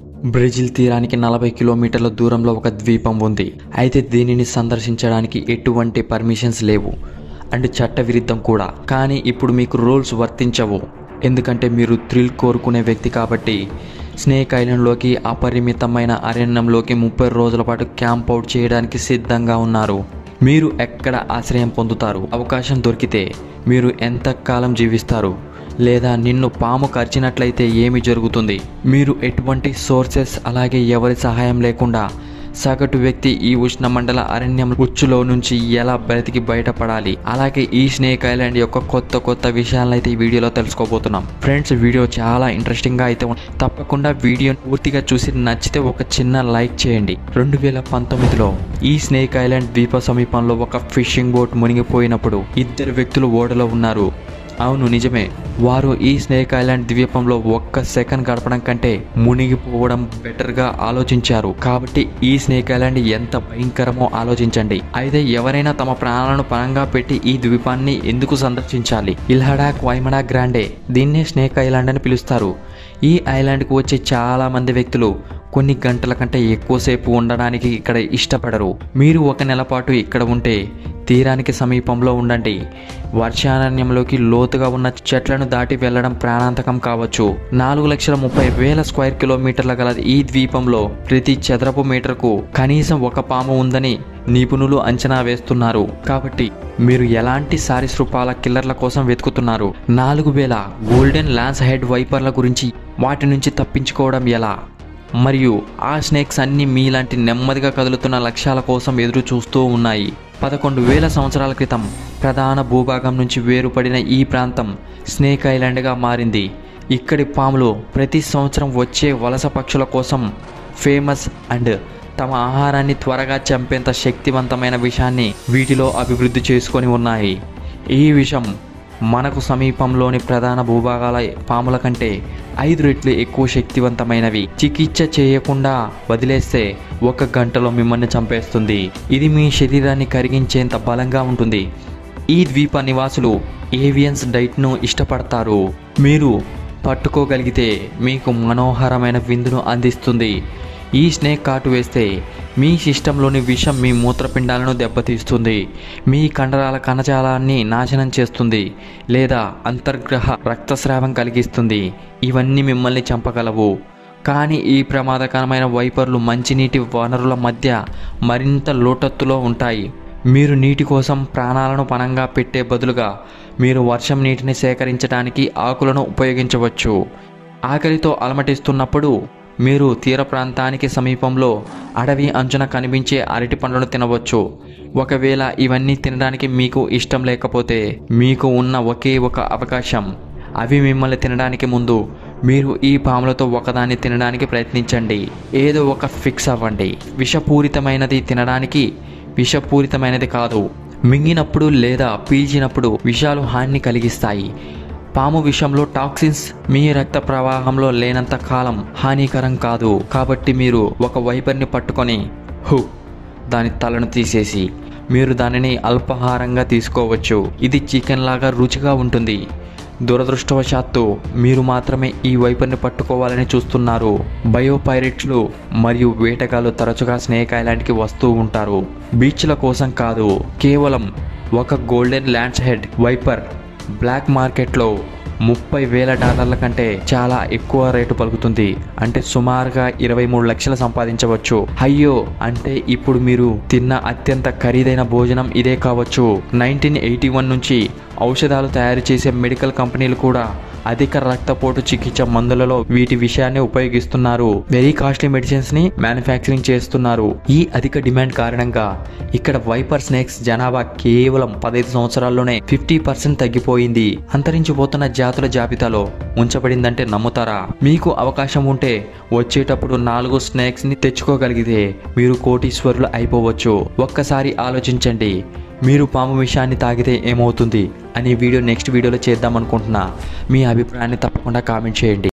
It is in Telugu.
బ్రెజిల్ తీరానికి 40 కిలోమీటర్ల దూరంలో ఒక ద్వీపం ఉంది. అయితే దీనిని సందర్శించడానికి ఎటువంటి పర్మిషన్స్ లేవు అండ్ చట్టవిరుద్ధం కూడా. కానీ ఇప్పుడు మీకు రూల్స్ వర్తించవు, ఎందుకంటే మీరు థ్రిల్ కోరుకునే వ్యక్తి కాబట్టి. స్నేక్ ఐలాండ్లోకి అపరిమితమైన అరణ్యంలోకి 30 రోజుల పాటు క్యాంప్ అవుట్ చేయడానికి సిద్ధంగా ఉన్నారు. మీరు ఎక్కడ ఆశ్రయం పొందుతారు, అవకాశం దొరికితే మీరు ఎంత కాలం జీవిస్తారు, లేదా నిన్ను పాము కరిచినట్లయితే ఏమి జరుగుతుంది, మీరు ఎటువంటి సోర్సెస్ అలాగే ఎవరి సహాయం లేకుండా సగటు వ్యక్తి ఈ ఉష్ణమండల అరణ్యం ఉచ్చులో నుంచి ఎలా బ్రతికి బయటపడాలి, అలాగే ఈ స్నేక్ ఐలాండ్ యొక్క కొత్త విషయాలను అయితే ఈ వీడియోలో తెలుసుకోబోతున్నాం. ఫ్రెండ్స్, వీడియో చాలా ఇంట్రెస్టింగ్గా అయితే తప్పకుండా వీడియో పూర్తిగా చూసి నచ్చితే ఒక చిన్న లైక్ చేయండి. 2019లో ఈ స్నేక్ ఐలాండ్ ద్వీప సమీపంలో ఒక ఫిషింగ్ బోట్ మునిగిపోయినప్పుడు 2 వ్యక్తులు ఓడలో ఉన్నారు. అవును, నిజమే. వారు ఈ స్నేక్ ఐలాండ్ ద్వీపంలో 1 సెకండ్ గడపడం కంటే మునిగిపోవడం బెటర్గా ఆలోచించారు. కాబట్టి ఈ స్నేక్ ఐలాండ్ ఎంత భయంకరమో ఆలోచించండి. అయితే ఎవరైనా తమ ప్రాణాలను పణంగా పెట్టి ఈ ద్వీపాన్ని ఎందుకు సందర్శించాలి? ఇల్హడా క్వైమడా గ్రాండే, దీన్నే స్నేక్ ఐలాండ్ అని పిలుస్తారు. ఈ ఐలాండ్కు వచ్చే చాలా మంది వ్యక్తులు కొన్ని గంటల కంటే ఎక్కువసేపు ఉండడానికి ఇక్కడ ఇష్టపడరు. మీరు 1 నెల పాటు ఇక్కడ ఉంటే తీరానికి సమీపంలో ఉండండి. వర్షారణ్యంలోకి లోతుగా ఉన్న చెట్లను దాటి వెళ్లడం ప్రాణాంతకం కావచ్చు. 4,30,000 స్క్వేర్ కిలోమీటర్ల గల ఈ ద్వీపంలో ప్రతి చదరపు మీటర్కు కనీసం 1 పాము ఉందని నిపుణులు అంచనా వేస్తున్నారు. కాబట్టి మీరు ఎలాంటి సరీసృపాల కిల్లర్ల కోసం వెతుకుతున్నారు? 4,000 గోల్డెన్ లాన్స్ హెడ్ వైపర్ల గురించి, వాటి నుంచి తప్పించుకోవడం ఎలా, మరియు ఆ స్నేక్స్ అన్ని మీలాంటి నెమ్మదిగా కదులుతున్న లక్ష్యాల కోసం ఎదురు చూస్తూ ఉన్నాయి. 11,000 సంవత్సరాల క్రితం ప్రధాన భూభాగం నుంచి వేరుపడిన ఈ ప్రాంతం స్నేక్ ఐలాండ్గా మారింది. ఇక్కడి పాములు ప్రతి సంవత్సరం వచ్చే వలస పక్షుల కోసం ఫేమస్ అండ్ తమ ఆహారాన్ని త్వరగా చంపేంత శక్తివంతమైన విషాన్ని వీటిలో అభివృద్ధి చేసుకొని ఉన్నాయి. ఈ విషం మనకు సమీపంలోని ప్రధాన భూభాగాల పాముల కంటే 5 రెట్లు ఎక్కువ శక్తివంతమైనవి. చికిత్స చేయకుండా వదిలేస్తే 1 గంటలో మిమ్మల్ని చంపేస్తుంది. ఇది మీ శరీరాన్ని కరిగించేంత బలంగా ఉంటుంది. ఈ ద్వీప నివాసులు ఏవియన్స్ డైట్ను ఇష్టపడతారు. మీరు పట్టుకోగలిగితే మీకు మనోహరమైన విందును అందిస్తుంది. ఈ స్నేక్ కాటు వేస్తే మీ సిస్టంలోని విషం మీ మూత్రపిండాలను దెబ్బతీస్తుంది, మీ కండరాల కణజాలాన్ని నాశనం చేస్తుంది, లేదా అంతర్గ్రహ రక్తస్రావం కలిగిస్తుంది. ఇవన్నీ మిమ్మల్ని చంపగలవు. కానీ ఈ ప్రమాదకరమైన వైపర్లు మంచినీటి వనరుల మధ్య మరింత లోతట్టులో ఉంటాయి. మీరు నీటి కోసం ప్రాణాలను పణంగా పెట్టే బదులుగా మీరు వర్షం నీటిని సేకరించడానికి ఆకులను ఉపయోగించవచ్చు. ఆకలితో అలమటిస్తున్నప్పుడు మీరు తీర ప్రాంతానికి సమీపంలో అడవి అంచున కనిపించే అరటి పండ్లను తినవచ్చు. ఒకవేళ ఇవన్నీ తినడానికి మీకు ఇష్టం లేకపోతే మీకు ఉన్న ఒకే ఒక అవకాశం, అవి మిమ్మల్ని తినడానికి ముందు మీరు ఈ పాములతో ఒకదాన్ని తినడానికి ప్రయత్నించండి. ఏదో ఒక ఫిక్స్ అవ్వండి. విషపూరితమైనది తినడానికి విషపూరితమైనది కాదు. మింగినప్పుడు లేదా పీల్చినప్పుడు విషాలు హాని కలిగిస్తాయి. పాము విషంలో టాక్సిన్స్ మీ రక్త ప్రవాహంలో లేనంత కాలం హానికరం కాదు. కాబట్టి మీరు ఒక వైపర్ని పట్టుకొని దాని తలను తీసేసి మీరు దానిని అల్పాహారంగా తీసుకోవచ్చు. ఇది చికెన్ లాగా రుచిగా ఉంటుంది. దురదృష్టవశాత్తు మీరు మాత్రమే ఈ వైపర్ని పట్టుకోవాలని చూస్తున్నారు. బయో పైరేట్లు మరియు వేటగాళ్ళు తరచుగా స్నేక్ ఐలాండ్కి వస్తూ ఉంటారు. బీచ్ల కోసం కాదు, కేవలం ఒక golden lance head viper black మార్కెట్లో $30,000 కంటే చాలా ఎక్కువ రేటు పలుకుతుంది. అంటే సుమారుగా 23 లక్షలు సంపాదించవచ్చు. అయ్యో, అంటే ఇప్పుడు మీరు తిన్న అత్యంత ఖరీదైన భోజనం ఇదే కావచ్చు. 1981 నుంచి ఔషధాలు తయారు చేసే మెడికల్ కంపెనీలు కూడా అధిక రక్తపోటు చికిత్స మందులలో వీటి విషయాన్ని ఉపయోగిస్తున్నారు. వెరీ కాస్ట్లీ మెడిసిన్స్ ని మ్యానుఫ్యాక్చరింగ్ చేస్తున్నారు. ఈ అధిక డిమాండ్ కారణంగా ఇక్కడ వైపర్ స్నేక్స్ జనాభా కేవలం 15 సంవత్సరాల్లోనే 50% తగ్గిపోయింది. అంతరించిపోతున్న జాతుల జాబితాలో ఉంచబడిందంటే నమ్ముతారా? మీకు అవకాశం ఉంటే వచ్చేటప్పుడు 4 స్నేక్స్ ని తెచ్చుకోగలిగితే మీరు కోటీశ్వరులు అయిపోవచ్చు. ఒక్కసారి ఆలోచించండి, మీరు పాము విషాన్ని తాగితే ఏమవుతుంది అని నెక్స్ట్ వీడియోలో చేద్దాం అనుకుంటున్నా. మీ అభిప్రాయాన్ని తప్పకుండా కామెంట్ చేయండి.